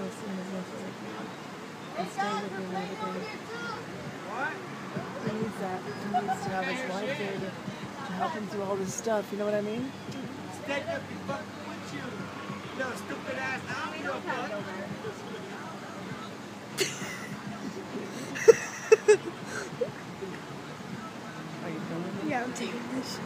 see him as much as I can. And stay with him and everything. He needs that. He needs to have his wife there to help him through all this stuff. You know what I mean? Stand up, you fucking with you. No stupid ass. I don't give a fuck. Are you filming me? Yeah, I'm taking this.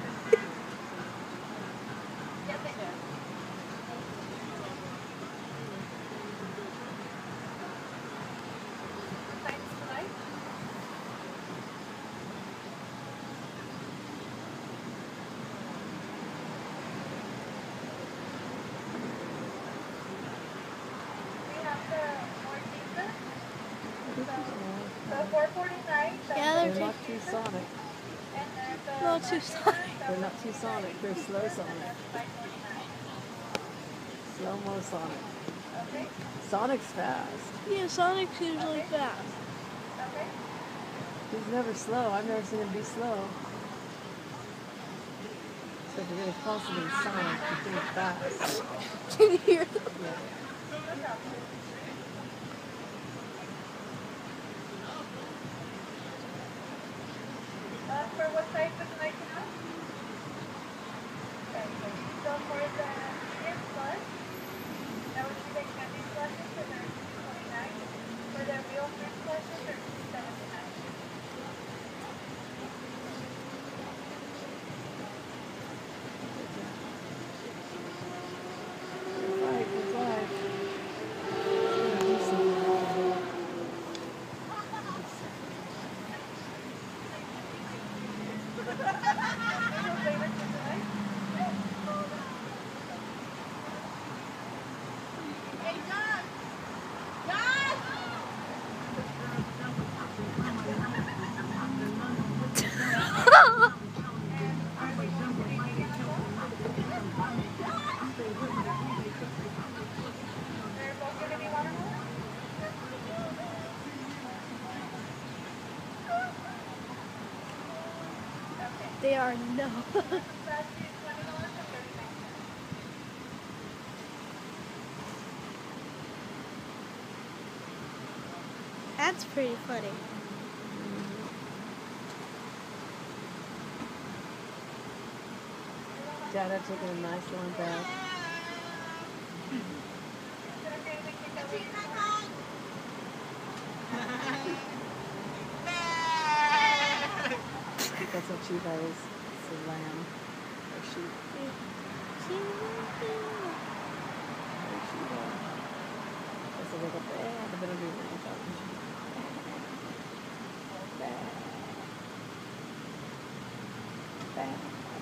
Yeah, They're not too sonic. not too sonic. They're not too sonic. They're slow sonic. Slow-mo sonic. Sonic's fast. Yeah, Sonic's usually fast. He's never slow. I've never seen him be slow. So if you're going to constantly Sonic, you think fast. Can you hear them? Yeah. For what size would you like to know? Okay, so for the medium plus, that would be the candy plushes, so they're $2.29. For the real fruit plushes, they're $2.79. They are no. That's pretty funny. Dad had taken a nice long bath. That's what she was. It's a lamb. Or sheep. That's a little bad. A bit of movement. Bad. Bad.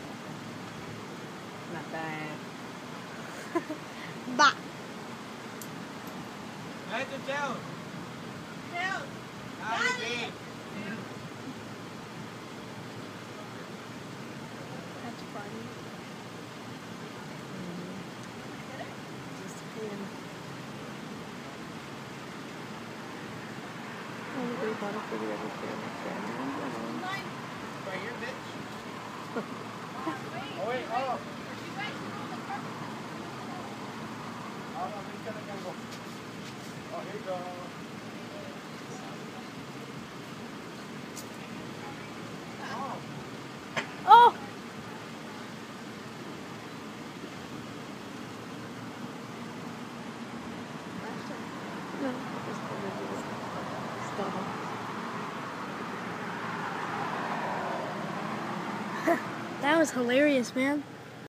Not bad. Bah. Head to down. Down. That's funny. Just kidding. Oh, they bought it for the other family. Right here, bitch. Oh, wait, oh. Oh, he's gonna go. Oh, here you go. Oh! No, just put it in the stomach. That was hilarious, man.